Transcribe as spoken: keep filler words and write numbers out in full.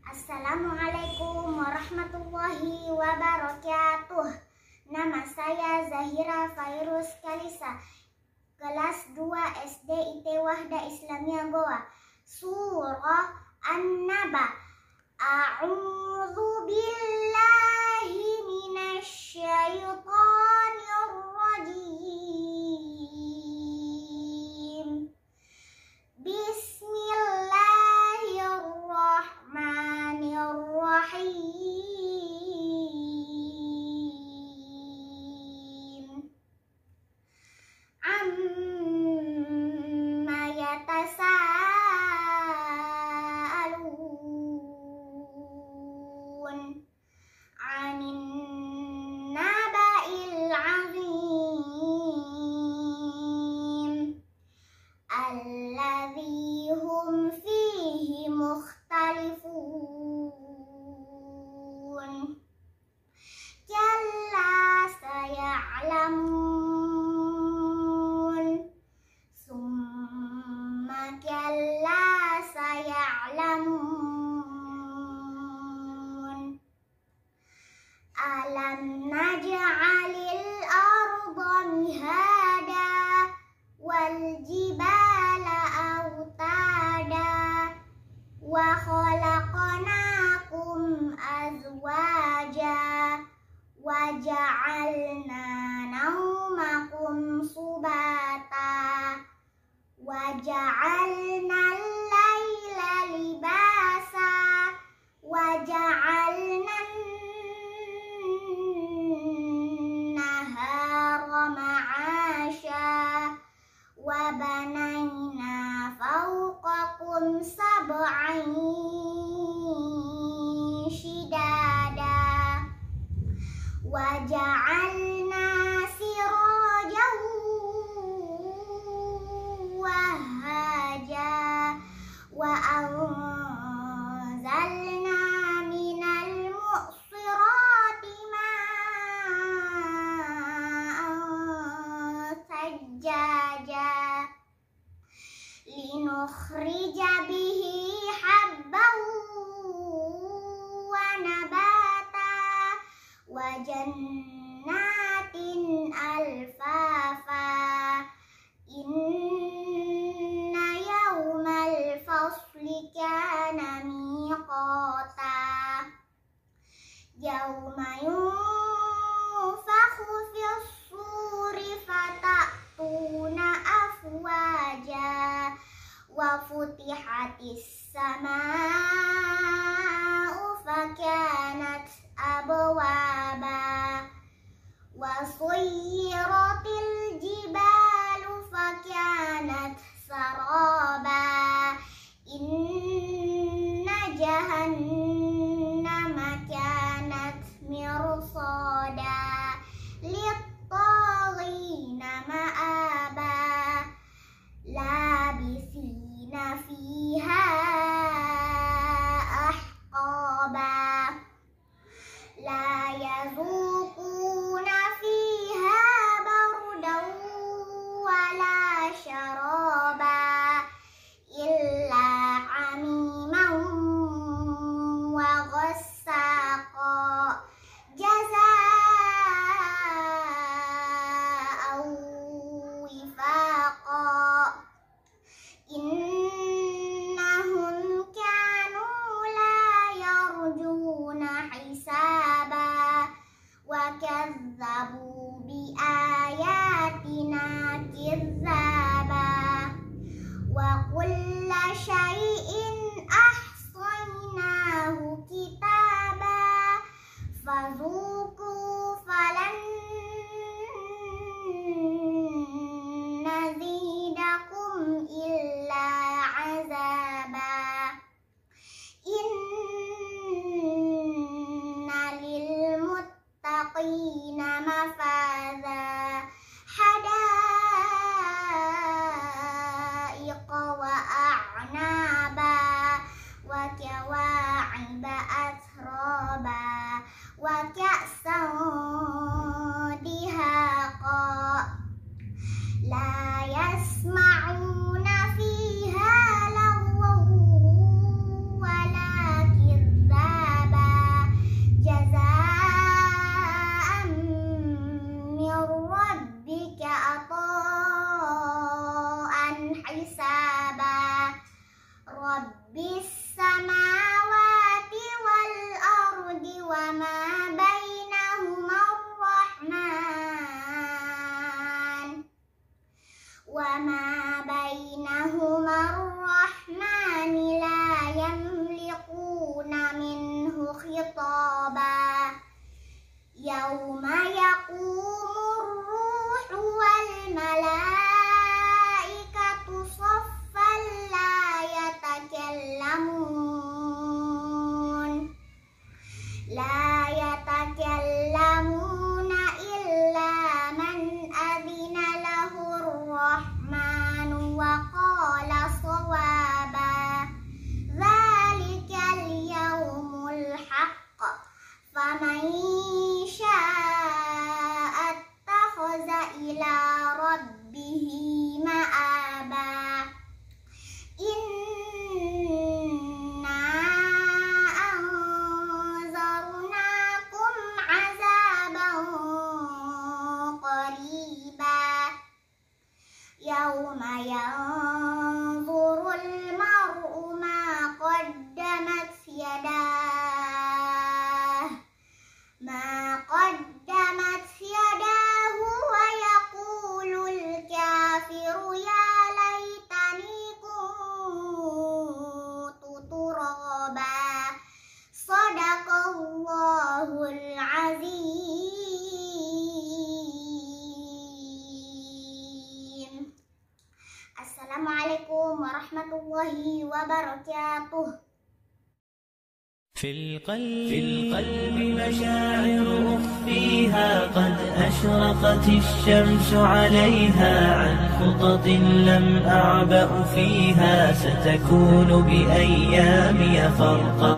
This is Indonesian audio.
Assalamualaikum warahmatullahi wabarakatuh. Nama saya Zahira Fairuz Kalisa, kelas dua S D I T Wahda Islamiyah Goa. Surah An-Naba. A'udzu billahi minasy syaithanir rajim. Bismillahirrahmanirrahim. Amma yatasaalun 'anin naba'il 'azim alladzi hum fihi mukhtalifun. Kalla saya'lamun, summa kalla saya'lamun. Alam naj'alil arda mihada wal jibala autada wa khalaqnakum azwaja wa ja'alna naumakum subata wa ja'alna al-laila libasa wa ja'alna an-nahara ma'asha wa banayna fawqakum sab'an shidada wa ja'alna sirajan wahaja wa anzalna minal mu'sirati ma'an sajjaja linukhrija bihi habban wa nabata wa jannatin alfafa. Inna yawmal fasli kana miqata yawma yunfakhu fis-suri fatatuna afwaja wa futihatis samaa'u fakanat abwaba wa suyyiratil jibalu fakanat saraba. Inna jahannama kanat mirsada lit-taghina ma'aba labisina fiha ahqaba la yazuquna fiha bardan wala syaraba illa hamiman wa ghassaqa jazaa'an wifaqa. Innahum kanu la yarjuna hisaba wa kazzabu bi ayatina kizzaba wa kulla syai'in ahsaynahu kitaba fazuqu falan nazidakum illa azaba. Inna lil muttaqina mafaza hadaiqa wa a'naba wa kawa'iba atraba wa ka'san dihaqa la yasma'una fiha lagwan wala Sadaqallahul azim. Assalamualaikum warahmatullahi wabarakatuh. في القلب, في القلب مشاعر أخفيها قد أشرقت الشمس عليها عن خطط لم أعبأ فيها ستكون بأيامي فرقا.